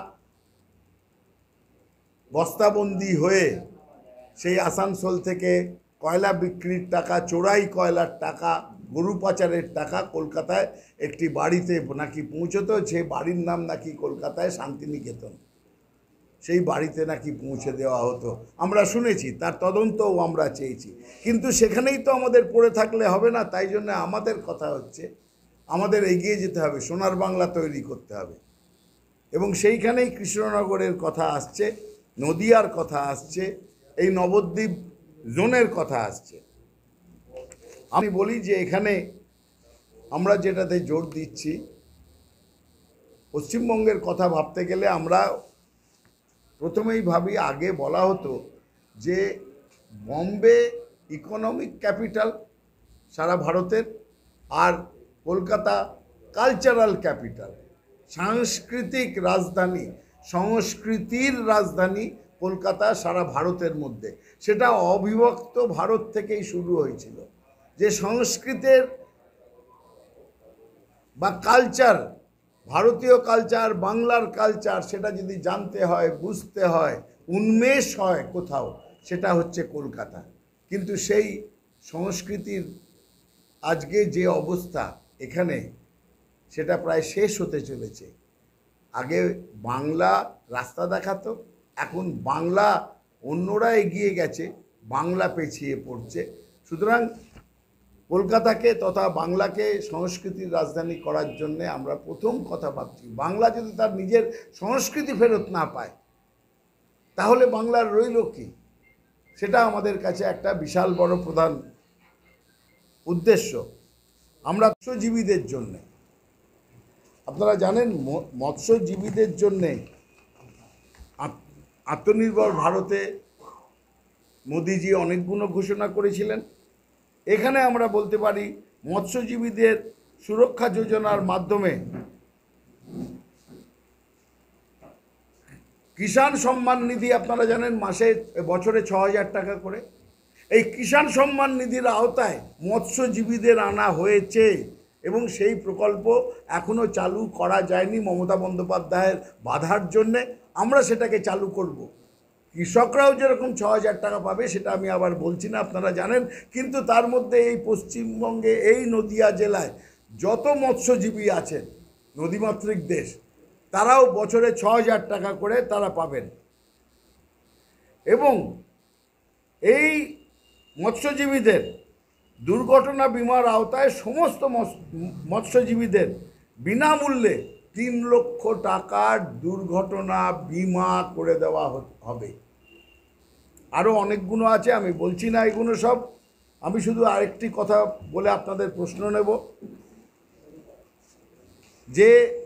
বস্তাবন্দি হয়ে সেই আসানসোল থেকে কয়লা বিক্রির টাকা, চোরাই কয়লার টাকা, গরু পাচারের টাকা কলকাতায় একটি বাড়িতে নাকি পৌঁছতো। সে বাড়ির নাম নাকি কলকাতায় শান্তিনিকেতন। সেই বাড়িতে নাকি পৌঁছে দেওয়া হতো, আমরা শুনেছি, তার তদন্তও আমরা চেয়েছি। কিন্তু সেখানেই তো আমাদের পড়ে থাকলে হবে না। তাই জন্য আমাদের কথা হচ্ছে, আমাদের এগিয়ে যেতে হবে, সোনার বাংলা তৈরি করতে হবে। এবং সেইখানেই কৃষ্ণনগরের কথা আসছে, নদিয়ার কথা আসছে, এই নবদ্বীপ জোনের কথা আসছে। আমি বলি যে এখানে আমরা যেটাতে জোর দিচ্ছি, পশ্চিমবঙ্গের কথা ভাবতে গেলে আমরা প্রথমেই ভাবি, আগে বলা হতো যে বম্বে ইকোনমিক ক্যাপিটাল সারা ভারতের, আর কলকাতা কালচারাল ক্যাপিটাল, সাংস্কৃতিক রাজধানী, সংস্কৃতির রাজধানী কলকাতা সারা ভারতের মধ্যে। সেটা অবিভক্ত ভারত থেকেই শুরু হয়েছিল, যে সংস্কৃতের বা কালচার, ভারতীয় কালচার, বাংলার কালচার, সেটা যদি জানতে হয়, বুঝতে হয়, উন্মেষ হয় কোথাও, সেটা হচ্ছে কলকাতা। কিন্তু সেই সংস্কৃতির আজকে যে অবস্থা এখানে, সেটা প্রায় শেষ হতে চলেছে। আগে বাংলা রাস্তা দেখাতো, এখন বাংলা অন্যরা এগিয়ে গেছে, বাংলা পেছিয়ে পড়ছে। সুতরাং কলকাতাকে তথা বাংলাকে সংস্কৃতির রাজধানী করার জন্যে আমরা প্রথম কথা ভাবছি, বাংলা যদি তার নিজের সংস্কৃতি ফেরত না পায়, তাহলে বাংলার রইল কি? সেটা আমাদের কাছে একটা বিশাল বড় প্রধান উদ্দেশ্য। আমরা মৎস্যজীবীদের জন্যে, আপনারা জানেন মৎস্যজীবীদের জন্যে আত্মনির্ভর ভারতে মোদিজি অনেকগুলো ঘোষণা করেছিলেন। এখানে আমরা বলতে পারি মৎস্যজীবীদের সুরক্ষা যোজনার মাধ্যমে কিষাণ সম্মান নিধি, আপনারা জানেন বছরে 6,000 টাকা করে, এই কিষাণ সম্মান নিধির আওতায় মৎস্যজীবীদের আনা হয়েছে এবং সেই প্রকল্প এখনও চালু করা যায়নি মমতা বন্দ্যোপাধ্যায়ের বাধার জন্যে। আমরা সেটাকে চালু করব। কৃষকরাও যেরকম 6,000 টাকা পাবে, সেটা আমি আবার বলছি না, আপনারা জানেন। কিন্তু তার মধ্যে এই পশ্চিমবঙ্গে, এই নদিয়া জেলায় যত মৎস্যজীবী আছেন, নদীমাতৃক দেশ, তারাও বছরে 6,000 টাকা করে তারা পাবেন। এবং এই মৎস্যজীবীদের দুর্ঘটনা বিমার আওতায় সমস্ত মৎস্যজীবীদের বিনামূল্যে 3 লক্ষ টাকার দুর্ঘটনা বিমা করে দেওয়া হবে। আরও অনেকগুলো আছে, আমি বলছি না এগুলো সব। আমি শুধু আরেকটি কথা বলে আপনাদের প্রশ্ন নেব, যে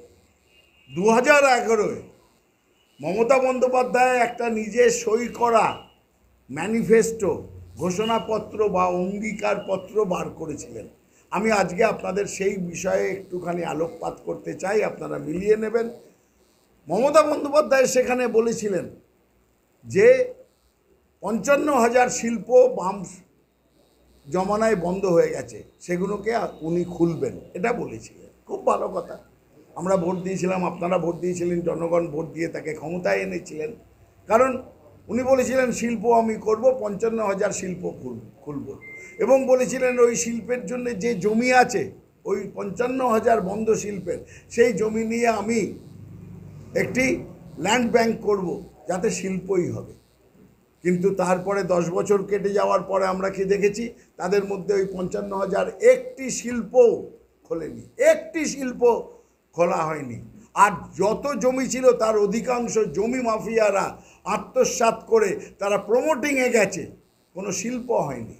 2011-এ মমতা বন্দ্যোপাধ্যায় একটা নিজে সই করা ম্যানিফেস্টো, ঘোষণাপত্র বা অঙ্গীকারপত্র বার করেছিলেন। আমি আজকে আপনাদের সেই বিষয়ে একটুখানি আলোকপাত করতে চাই, আপনারা মিলিয়ে নেবেন। মমতা বন্দ্যোপাধ্যায় সেখানে বলেছিলেন যে 55,000 শিল্প বাম জমানায় বন্ধ হয়ে গেছে, সেগুলোকে উনি খুলবেন, এটা বলেছিলেন। খুব ভালো কথা। আমরা ভোট দিয়েছিলাম, আপনারা ভোট দিয়েছিলেন, জনগণ ভোট দিয়ে তাকে ক্ষমতায় এনেছিলেন। কারণ উনি বলেছিলেন শিল্প আমি করব, 55,000 শিল্প খুলব, এবং বলেছিলেন ওই শিল্পের জন্য যে জমি আছে, ওই 55,000 বন্ধ শিল্পের সেই জমি নিয়ে আমি একটি ল্যান্ড ব্যাংক করব, যাতে শিল্পই হবে। কিন্তু তারপরে 10 বছর কেটে যাওয়ার পরে আমরা কি দেখেছি, তাদের মধ্যে ওই 55,000 একটি শিল্প খোলেনি, একটি শিল্প খোলা হয়নি। আর যত জমি ছিল তার অধিকাংশ জমি মাফিয়ারা আত্মসাৎ করে তারা প্রমোটিংয়ে গেছে, কোনো শিল্প হয়নি।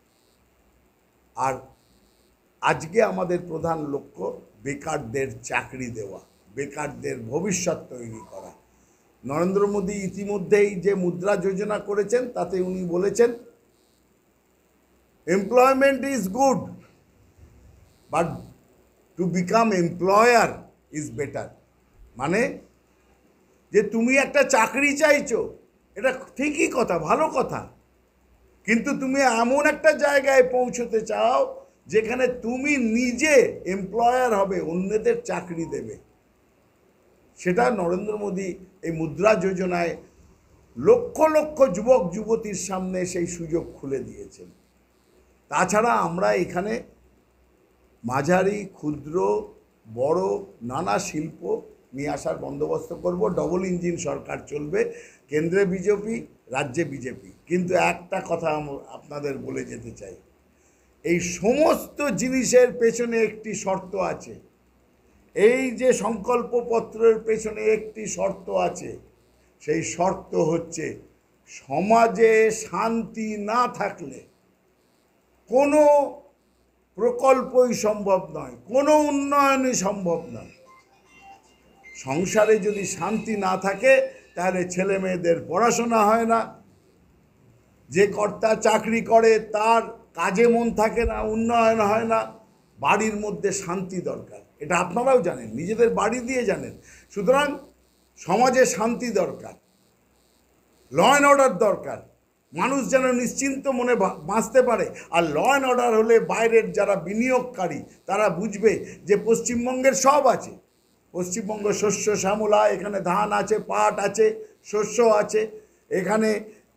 আর আজকে আমাদের প্রধান লক্ষ্য বেকারদের চাকরি দেওয়া, বেকারদের ভবিষ্যৎ তৈরি করা। নরেন্দ্র মোদী ইতিমধ্যেই যে মুদ্রা যোজনা করেছেন তাতে উনি বলেছেন employment is good, but to become employer is better. মানে যে তুমি একটা চাকরি চাইছো, এটা ঠিকই কথা, ভালো কথা, কিন্তু তুমি এমন একটা জায়গায় পৌঁছতে চাও যেখানে তুমি নিজে এমপ্লয়ার হবে, অন্যদের চাকরি দেবে। সেটা নরেন্দ্র মোদী এই মুদ্রা যোজনায় লক্ষ লক্ষ যুবক যুবতীর সামনে সেই সুযোগ খুলে দিয়েছেন। তাছাড়া আমরা এখানে মাঝারি, ক্ষুদ্র, বড় নানা শিল্প নিয়ে আসার বন্দোবস্ত করব। ডবল ইঞ্জিন সরকার চলবে, কেন্দ্রে বিজেপি, রাজ্যে বিজেপি। কিন্তু একটা কথা আপনাদের বলে যেতে চাই, এই সমস্ত জিনিসের পেছনে একটি শর্ত আছে। এই যে সংকল্পপত্রের পেছনে একটি শর্ত আছে, সেই শর্ত হচ্ছে সমাজে শান্তি না থাকলে কোনো প্রকল্পই সম্ভব নয়, কোনো উন্নয়নই সম্ভব নয়। সংসারে যদি শান্তি না থাকে তাহলে ছেলে মেয়েদের পড়াশোনা হয় না, যে কর্তা চাকরি করে তার কাজে মন থাকে না, উন্নয়ন হয় না। বাড়ির মধ্যে শান্তি দরকার, এটা আপনারাও জানেন, নিজেদের বাড়ি দিয়ে জানেন। সুতরাং সমাজে শান্তি দরকার, ল অ্যান্ড অর্ডার দরকার, মানুষ যেন নিশ্চিন্ত মনে বাঁচতে পারে। আর ল অ্যান্ড অর্ডার হলে বাইরের যারা বিনিয়োগকারী তারা বুঝবে যে পশ্চিমবঙ্গের সব আছে। পশ্চিমবঙ্গ শস্য শ্যামলা, এখানে ধান আছে, পাট আছে, শস্য আছে, এখানে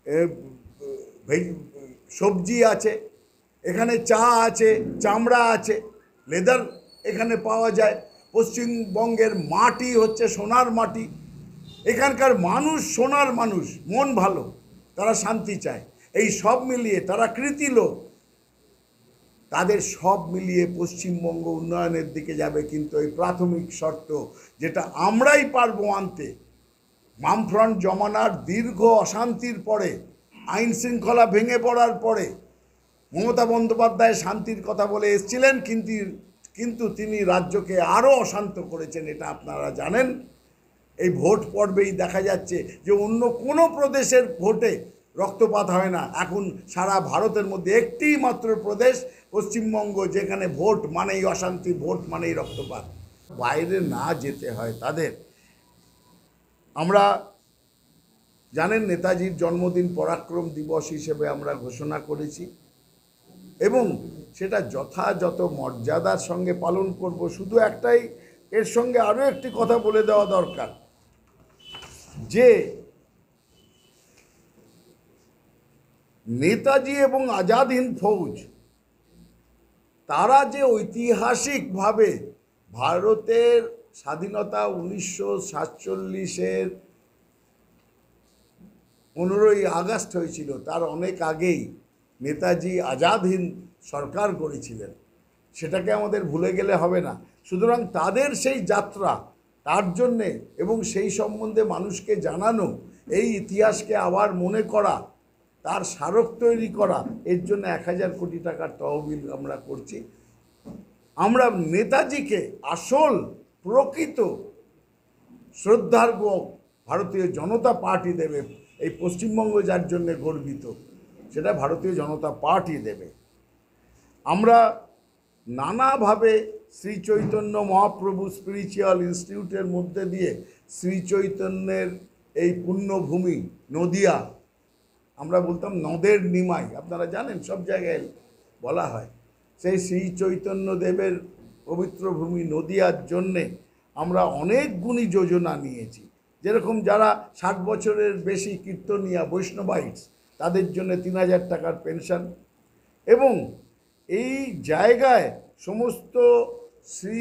সবজি আছে, এখানে চা আছে, চামড়া আছে, লেদার এখানে পাওয়া যায়। পশ্চিমবঙ্গের মাটি হচ্ছে সোনার মাটি, এখানকার মানুষ সোনার মানুষ, মন ভালো, তারা শান্তি চায়। এই সব মিলিয়ে তারা কৃতি লোক, তাদের সব মিলিয়ে পশ্চিমবঙ্গ উন্নয়নের দিকে যাবে। কিন্তু এই প্রাথমিক শর্ত যেটা আমরাই পারবো আনতে, বামফ্রন্ট জমানার দীর্ঘ অশান্তির পরে, আইন শৃঙ্খলা ভেঙে পড়ার পরে মমতা বন্দ্যোপাধ্যায় শান্তির কথা বলে এসেছিলেন, কিন্তু তিনি রাজ্যকে আরও অশান্ত করেছেন, এটা আপনারা জানেন। এই ভোট পর্বেই দেখা যাচ্ছে যে অন্য কোনো প্রদেশের ভোটে রক্তপাত হয় না। এখন সারা ভারতের মধ্যে একটিই মাত্র প্রদেশ পশ্চিমবঙ্গ, যেখানে ভোট মানেই অশান্তি, ভোট মানেই রক্তপাত। বাইরে না যেতে হয় তাদের। আমরা জানেন নেতাজির জন্মদিন পরাক্রম দিবস হিসেবে আমরা ঘোষণা করেছি, এবং সেটা যথাযথ মর্যাদার সঙ্গে পালন করব। শুধু একটাই, এর সঙ্গে আরও একটি কথা বলে দেওয়া দরকার, যে নেতাজি এবং আজাদ হিন্দ ফৌজ তারা যে ঐতিহাসিকভাবে ভারতের স্বাধীনতা 1947-এর 15ই আগস্ট হয়েছিল, তার অনেক আগেই নেতাজি আজাদ হিন্দ সরকার করেছিলেন, সেটাকে আমাদের ভুলে গেলে হবে না। সুতরাং তাদের সেই যাত্রা, তার জন্যে এবং সেই সম্বন্ধে মানুষকে জানানো, এই ইতিহাসকে আবার মনে করা, তার স্মারক তৈরি করা, এর জন্য 1000 কোটি টাকার তহবিল আমরা করছি। আমরা নেতাজিকে আসল প্রকৃত শ্রদ্ধার্ঘ্য ভারতীয় জনতা পার্টি দেবে। এই পশ্চিমবঙ্গ যার জন্য গর্বিত, সেটা ভারতীয় জনতা পার্টি দেবে। আমরা নানাভাবে শ্রী চৈতন্য মহাপ্রভু স্পিরিচুয়াল ইনস্টিটিউটের মধ্যে দিয়ে শ্রী চৈতন্যের এই পুণ্যভূমি নদিয়া, আমরা বলতাম নদের নিমাই, আপনারা জানেন সব জায়গায় বলা হয়, সেই শ্রী চৈতন্যদেবের পবিত্র ভূমি নদিয়ার জন্যে আমরা অনেকগুলি যোজনা নিয়েছি। যেরকম যারা 60 বছরের বেশি কীর্তনিয়া বৈষ্ণবাইটস, তাদের জন্য 3000 টাকার পেনশন, এবং এই জায়গায় সমস্ত শ্রী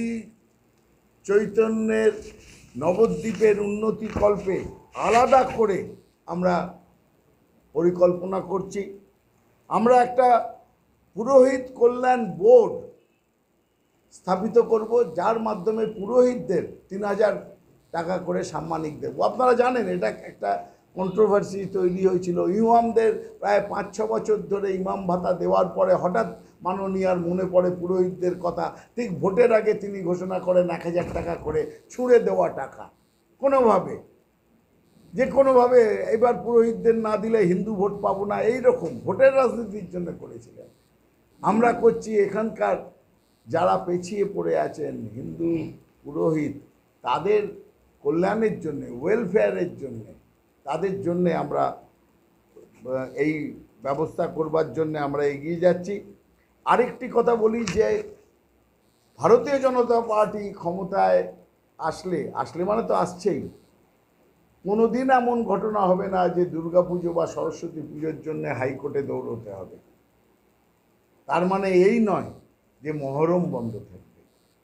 চৈতন্যের নবদ্বীপের উন্নতিকল্পে আলাদা করে আমরা পরিকল্পনা করছি। আমরা একটা পুরোহিত কল্যাণ বোর্ড স্থাপিত করব, যার মাধ্যমে পুরোহিতদের 3000 টাকা করে সাম্মানিক দেব। আপনারা জানেন এটা একটা কন্ট্রোভার্সি তৈরি হয়েছিল। ইমামদের প্রায় 5-6 বছর ধরে ইমাম ভাতা দেওয়ার পরে হঠাৎ মাননীয়ার মনে পড়ে পুরোহিতদের কথা। ঠিক ভোটের আগে তিনি ঘোষণা করেন 1000 টাকা করে ছুঁড়ে দেওয়া টাকা কোনোভাবে, যে কোনোভাবে এবার পুরোহিতদের না দিলে হিন্দু ভোট পাবো না, এই রকম ভোটের রাজনীতির জন্য করেছিলেন। আমরা করছি এখানকার যারা পেছিয়ে পড়ে আছেন হিন্দু পুরোহিত, তাদের কল্যাণের জন্যে, ওয়েলফেয়ারের জন্যে, তাদের জন্যে আমরা এই ব্যবস্থা করবার জন্য আমরা এগিয়ে যাচ্ছি। আরেকটি কথা বলি যে ভারতীয় জনতা পার্টি ক্ষমতায় আসলে মানে তো আসছেই, কোনোদিন এমন ঘটনা হবে না যে দুর্গাপুজো বা সরস্বতী পুজোর জন্য হাইকোর্টে দৌড়তে হবে। তার মানে এই নয় যে মহরম বন্ধ থাকবে।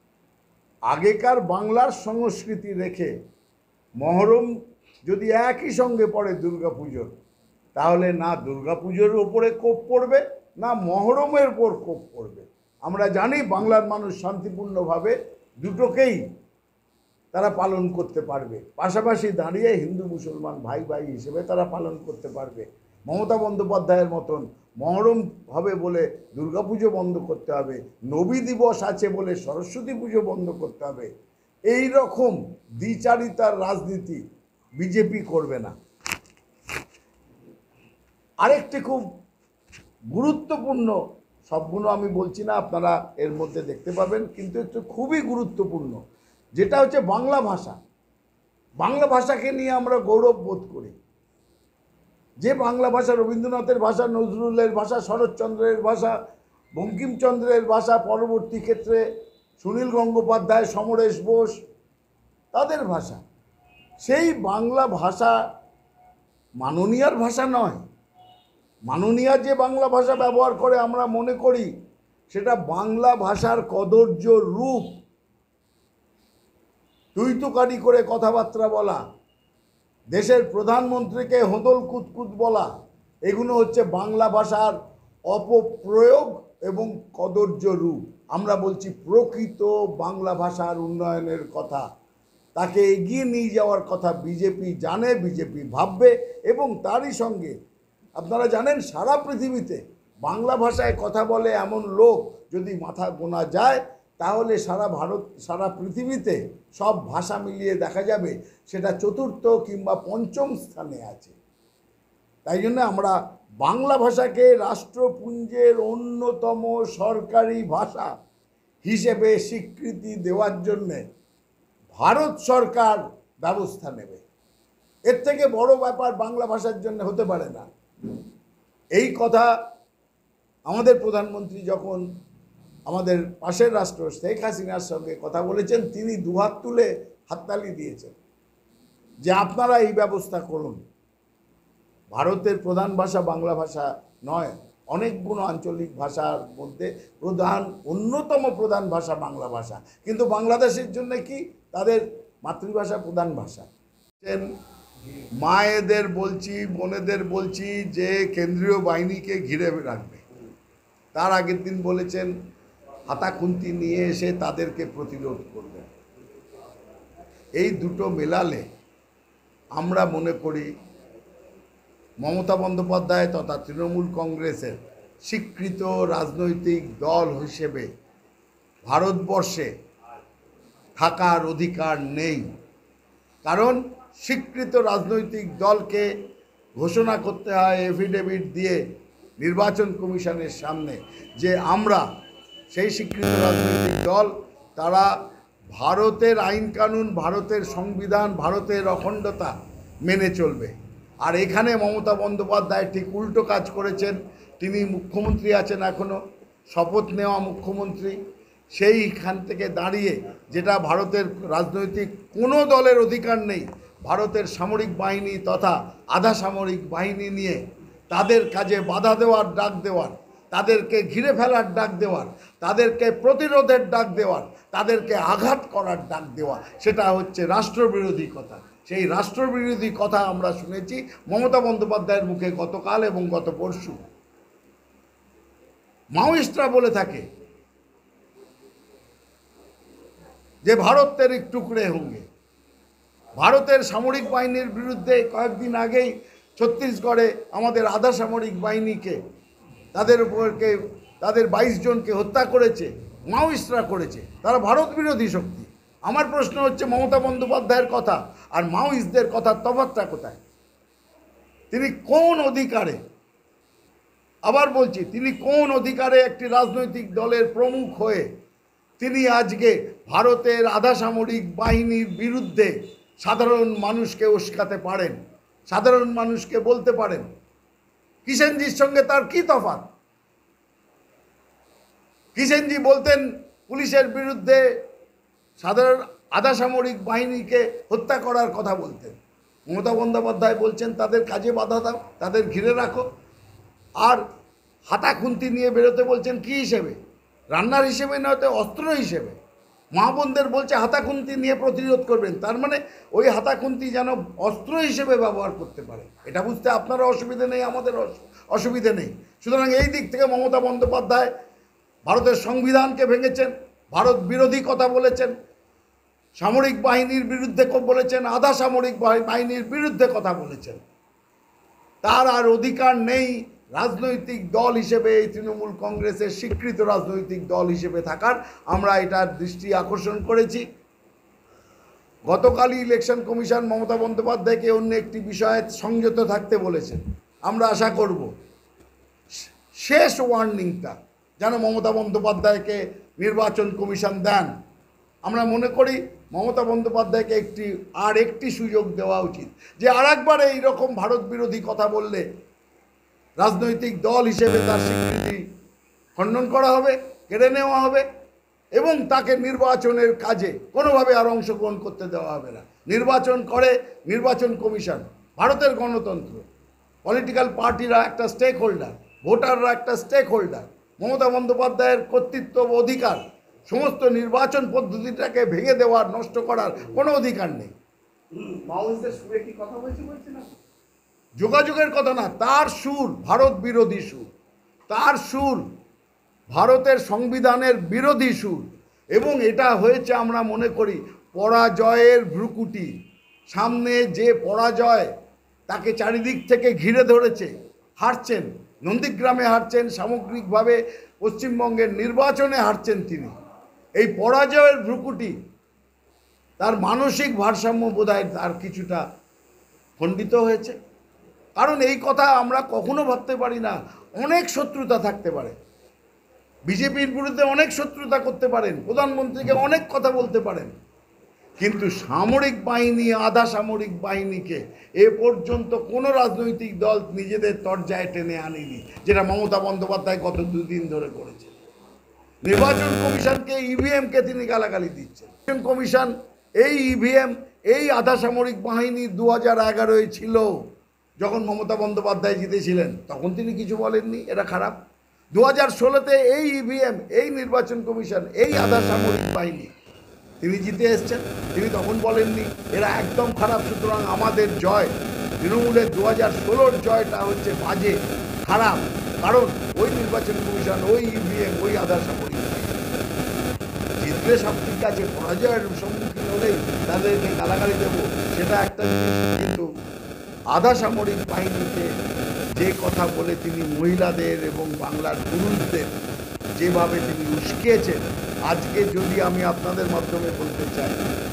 আগেকার বাংলার সংস্কৃতি রেখে মহরম যদি একই সঙ্গে পড়ে দুর্গাপুজোর, তাহলে না দুর্গাপুজোর ওপরে কোপ পড়বে, না মহরমের উপর কোপ পড়বে। আমরা জানি বাংলার মানুষ শান্তিপূর্ণভাবে দুটোকেই তারা পালন করতে পারবে, পাশাপাশি দাঁড়িয়ে হিন্দু মুসলমান ভাই ভাই হিসেবে তারা পালন করতে পারবে। মমতা বন্দ্যোপাধ্যায়ের মতন মহরম হবে বলে দুর্গাপুজো বন্ধ করতে হবে, নবী দিবস আছে বলে সরস্বতী পুজো বন্ধ করতে হবে, এই রকম দ্বিচারিতার রাজনীতি বিজেপি করবে না। আরেকটি খুব গুরুত্বপূর্ণ, সবগুলো আমি বলছি না, আপনারা এর মধ্যে দেখতে পাবেন, কিন্তু একটু খুবই গুরুত্বপূর্ণ, যেটা হচ্ছে বাংলা ভাষা। বাংলা ভাষাকে নিয়ে আমরা গৌরব বোধ করি। যে বাংলা ভাষা রবীন্দ্রনাথের ভাষা, নজরুলের ভাষা, শরৎচন্দ্রের ভাষা, বঙ্কিমচন্দ্রের ভাষা, পরবর্তী ক্ষেত্রে সুনীল গঙ্গোপাধ্যায়, সমরেশ বোস, তাদের ভাষা, সেই বাংলা ভাষা মাননীয়ার ভাষা নয়। মাননীয়া যে বাংলা ভাষা ব্যবহার করে আমরা মনে করি সেটা বাংলা ভাষার কদর্য রূপ। তুই তুকারি করে কথাবার্তা বলা, দেশের প্রধানমন্ত্রীকে হোদল কুতকুত বলা, এগুলো হচ্ছে বাংলা ভাষার অপপ্রয়োগ এবং কদর্য রূপ। আমরা বলছি প্রকৃত বাংলা ভাষার উন্নয়নের কথা, তাকে এগিয়ে নিয়ে যাওয়ার কথা বিজেপি জানে, বিজেপি ভাববে। এবং তারই সঙ্গে আপনারা জানেন সারা পৃথিবীতে বাংলা ভাষায় কথা বলে এমন লোক যদি মাথা গোনা যায়, তাহলে সারা ভারত, সারা পৃথিবীতে সব ভাষা মিলিয়ে দেখা যাবে সেটা 4র্থ কিংবা 5ম স্থানে আছে। তাই জন্য আমরা বাংলা ভাষাকে রাষ্ট্রপুঞ্জের অন্যতম সরকারি ভাষা হিসেবে স্বীকৃতি দেওয়ার জন্যে ভারত সরকার ব্যবস্থা নেবে। এর থেকে বড় ব্যাপার বাংলা ভাষার জন্য হতে পারে না। এই কথা আমাদের প্রধানমন্ত্রী যখন আমাদের পাশের রাষ্ট্র শেখ হাসিনার সঙ্গে কথা বলেছেন, তিনি দুহাত তুলে হাততালি দিয়েছেন যে আপনারা এই ব্যবস্থা করুন। ভারতের প্রধান ভাষা বাংলা ভাষা নয়, অনেকগুলো আঞ্চলিক ভাষার মধ্যে অন্যতম প্রধান ভাষা বাংলা ভাষা, কিন্তু বাংলাদেশের জন্য কি তাদের মাতৃভাষা প্রধান ভাষা। মায়েদের বলছি, বোনেদের বলছি যে কেন্দ্রীয় বাহিনীকে ঘিরে রাখবে। তার আগের দিন বলেছেন হাতা খুন্তি নিয়ে এসে তাদেরকে প্রতিরোধ করবে। এই দুটো মেলালে আমরা মনে করি মমতা বন্দ্যোপাধ্যায় তথা তৃণমূল কংগ্রেসের স্বীকৃত রাজনৈতিক দল হিসেবে ভারতবর্ষে থাকার অধিকার নেই। কারণ স্বীকৃত রাজনৈতিক দলকে ঘোষণা করতে হয় এফিডেভিট দিয়ে নির্বাচন কমিশনের সামনে যে আমরা সেই স্বীকৃত রাজনৈতিক দল, তারা ভারতের আইন কানুন, ভারতের সংবিধান, ভারতের অখণ্ডতা মেনে চলবে। আর এখানে মমতা বন্দ্যোপাধ্যায় ঠিক উল্টো কাজ করেছেন। তিনি মুখ্যমন্ত্রী আছেন এখনও, শপথ নেওয়া মুখ্যমন্ত্রী, সেইখান থেকে দাঁড়িয়ে যেটা ভারতের রাজনৈতিক কোনো দলের অধিকার নেই, ভারতের সামরিক বাহিনী তথা আধা সামরিক বাহিনী নিয়ে তাদের কাজে বাধা দেওয়ার ডাক দেওয়ার, তাদেরকে ঘিরে ফেলার ডাক দেওয়ার, তাদেরকে প্রতিরোধের ডাক দেওয়ার, তাদেরকে আঘাত করার ডাক দেওয়া, সেটা হচ্ছে রাষ্ট্রবিরোধী কথা। সেই রাষ্ট্রবিরোধী কথা আমরা শুনেছি মমতা বন্দ্যোপাধ্যায়ের মুখে গতকাল এবং গত পরশু। মাওয়িস্টরা বলে থাকে যে ভারত তেরে টুকরে হোঙ্গে। ভারতের সামরিক বাহিনীর বিরুদ্ধে কয়েকদিন আগেই ছত্তিশগড়ে আমাদের আধা সামরিক বাহিনীকে তাদের উপরকে তাদের 22 জনকে হত্যা করেছে, মাওয়িস্টরা করেছে, তারা ভারত বিরোধী শক্তি। আমার প্রশ্ন হচ্ছে মমতা বন্দ্যোপাধ্যায়ের কথা আর মাওয়িস্টদের কথার তফাৎটা কোথায়? তিনি কোন অধিকারে, আবার বলছি, তিনি কোন অধিকারে একটি রাজনৈতিক দলের প্রমুখ হয়ে তিনি আজকে ভারতের আধা সামরিক বাহিনীর বিরুদ্ধে সাধারণ মানুষকে উস্কাতে পারেন, সাধারণ মানুষকে বলতে পারেন? কিষেনজির সঙ্গে তার কি তফাৎ? কিষেনজি বলতেন পুলিশের বিরুদ্ধে সাধারণ আধা সামরিক বাহিনীকে হত্যা করার কথা বলতেন। মমতা বন্দ্যোপাধ্যায় বলছেন তাদের কাজে বাধা দাও, তাদের ঘিরে রাখো। আর হাতা খুন্তি নিয়ে বেরোতে বলছেন কি হিসেবে? রান্নার হিসেবে নয়তো অস্ত্র হিসেবে। মা বোনদের বলছে হাতা খুন্তি নিয়ে প্রতিরোধ করবেন, তার মানে ওই হাতা খুন্তি যেন অস্ত্র হিসেবে ব্যবহার করতে পারে। এটা বুঝতে আপনারা অসুবিধে নেই, আমাদের অসুবিধে নেই। সুতরাং এই দিক থেকে মমতা বন্দ্যোপাধ্যায় ভারতের সংবিধানকে ভেঙেছেন, ভারত বিরোধী কথা বলেছেন, সামরিক বাহিনীর বিরুদ্ধে বলেছেন, আধা সামরিক বাহিনীর বিরুদ্ধে কথা বলেছেন। তার আর অধিকার নেই রাজনৈতিক দল হিসেবে, এই তৃণমূল কংগ্রেসের স্বীকৃত রাজনৈতিক দল হিসেবে থাকার। আমরা এটার দৃষ্টি আকর্ষণ করেছি। গতকালই ইলেকশন কমিশন মমতা বন্দ্যোপাধ্যায়কে অন্য একটি বিষয়ে সংযত থাকতে বলেছেন। আমরা আশা করব শেষ ওয়ার্নিংটা যেন মমতা বন্দ্যোপাধ্যায়কে নির্বাচন কমিশন দেন। আমরা মনে করি মমতা বন্দ্যোপাধ্যায়কে একটি সুযোগ দেওয়া উচিত, যে আরেকবার এইরকম ভারত বিরোধী কথা বললে রাজনৈতিক দল হিসেবে তার স্বীকৃতি খণ্ডন করা হবে, কেড়ে নেওয়া হবে এবং তাকে নির্বাচনের কাজে কোনোভাবে আর অংশগ্রহণ করতে দেওয়া হবে না। নির্বাচন করে নির্বাচন কমিশন, ভারতের গণতন্ত্র, পলিটিক্যাল পার্টিরা একটা স্টেক হোল্ডার, ভোটাররা একটা স্টেক হোল্ডার। মমতা বন্দ্যোপাধ্যায়ের কর্তৃত্ব অধিকার, সমস্ত নির্বাচন পদ্ধতিটাকে ভেঙে দেওয়ার, নষ্ট করার কোনো অধিকার নেই। মাওয়িস্টদের সুরে কি কথা বলছে না? যোগাযোগের কথা না, তার সুর ভারত বিরোধী সুর, তার সুর ভারতের সংবিধানের বিরোধী সুর। এবং এটা হয়েছে আমরা মনে করি পরাজয়ের ভ্রুকুটি। সামনে যে পরাজয়, তাকে চারিদিক থেকে ঘিরে ধরেছে, হারছেন, নন্দীগ্রামে হারছেন, সামগ্রিকভাবে পশ্চিমবঙ্গের নির্বাচনে হারছেন তিনি। এই পরাজয়ের ভ্রুকুটি, তার মানসিক ভারসাম্য বোধহয় তার কিছুটা খণ্ডিত হয়েছে। কারণ এই কথা আমরা কখনো ভাবতে পারি না, অনেক শত্রুতা থাকতে পারে, বিজেপির বিরুদ্ধে অনেক শত্রুতা করতে পারেন, প্রধানমন্ত্রীকে অনেক কথা বলতে পারেন, কিন্তু সামরিক বাহিনী, আধা সামরিক বাহিনীকে এ পর্যন্ত কোনো রাজনৈতিক দল নিজেদের তরজায় টেনে আনেনি, যেটা মমতা বন্দ্যোপাধ্যায় গত 2 দিন ধরে করেছে। নির্বাচন কমিশনকে, ইভিএমকে তিনি গালাগালি দিচ্ছেন। নির্বাচন কমিশন এই ইভিএম, এই আধা সামরিক বাহিনী 2011-এ ছিল, যখন মমতা বন্দ্যোপাধ্যায় জিতেছিলেন, তখন তিনি কিছু বলেননি এরা খারাপ। 2016-তে এই ইভিএম, এই নির্বাচন কমিশন, এই আধা সামরিক বাহিনী তিনি জিতে এসছেন, তিনি তখন বলেননি এরা একদম খারাপ। সুতরাং আমাদের জয়, তৃণমূলের 2016-র জয়টা হচ্ছে বাজে, খারাপ, কারণ ওই নির্বাচন কমিশন, ওই ইভিএম, ওই আধা সামরিক জিতলে সব ঠিক আছে, পরাজয়ের সম্মুখীন হলেই তাদেরকে গালাগালি দেবো, সেটা একটা জিনিস। কিন্তু আধা সামরিক বাহিনীতে যে কথা বলে তিনি মহিলাদের এবং বাংলার পুরুষদের যেভাবে তিনি উস্কিয়েছেন, আজকে যদি আমি আপনাদের মাধ্যমে বলতে চাই,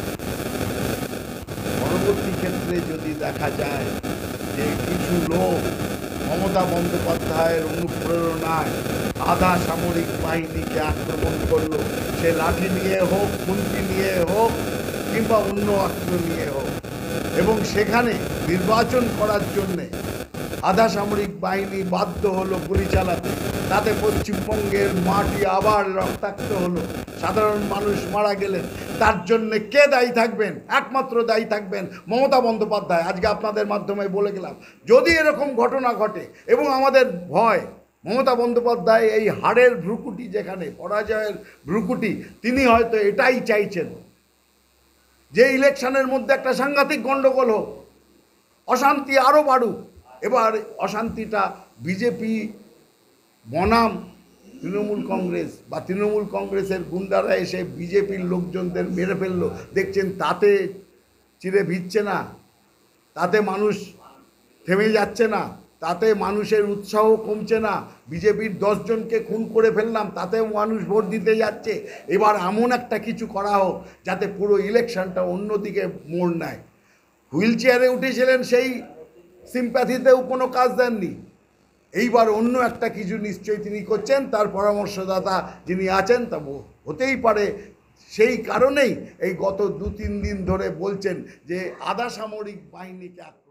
পরবর্তী ক্ষেত্রে যদি দেখা যায় যে কিছু লোক মমতা বন্দ্যোপাধ্যায়ের অনুপ্রেরণায় আধা সামরিক বাহিনীকে আক্রমণ করলো, সে লাঠি নিয়ে হোক, খুন্তি নিয়ে হোক কিংবা অন্য অস্ত্র নিয়ে হোক, এবং সেখানে নির্বাচন করার জন্যে আধা সামরিক বাহিনী বাধ্য হলো গুলি চালাতে, তাতে পশ্চিমবঙ্গের মাটি আবার রক্তাক্ত হলো, সাধারণ মানুষ মারা গেলেন। তার জন্যে কে দায়ী থাকবেন? একমাত্র দায়ী থাকবেন মমতা বন্দ্যোপাধ্যায়। আজকে আপনাদের মাধ্যমে বলে গেলাম, যদি এরকম ঘটনা ঘটে, এবং আমাদের ভয় মমতা বন্দ্যোপাধ্যায় এই হাড়ের ভ্রুকুটি, যেখানে পরাজয়ের ভ্রুকুটি, তিনি হয়তো এটাই চাইছেন যে ইলেকশনের মধ্যে একটা সাংঘাতিক গণ্ডগোল হোক, অশান্তি আরও বাড়ুক। এবার অশান্তিটা বিজেপি বনাম তৃণমূল কংগ্রেস বা তৃণমূল কংগ্রেসের গুন্ডারা এসে বিজেপির লোকজনদের মেরে ফেললো, দেখছেন তাতে চিরে ভিজছে না, তাতে মানুষ থেমে যাচ্ছে না, তাতে মানুষের উৎসাহ কমছে না। বিজেপির 10 জনকে খুন করে ফেললাম, তাতেও মানুষ ভোট দিতে যাচ্ছে। এবার এমন একটা কিছু করা হোক যাতে পুরো ইলেকশনটা অন্যদিকে মোড় নেয়। হুইল চেয়ারে উঠেছিলেন, সেই সিম্প্যাথিতেও কোনো কাজ দেননি। এইবার অন্য একটা কিছু নিশ্চয়ই তিনি করছেন, তার পরামর্শদাতা যিনি আছেন তা হতেই পারে। সেই কারণেই এই গত 2-3 দিন ধরে বলছেন যে আধা সামরিক বাহিনীকে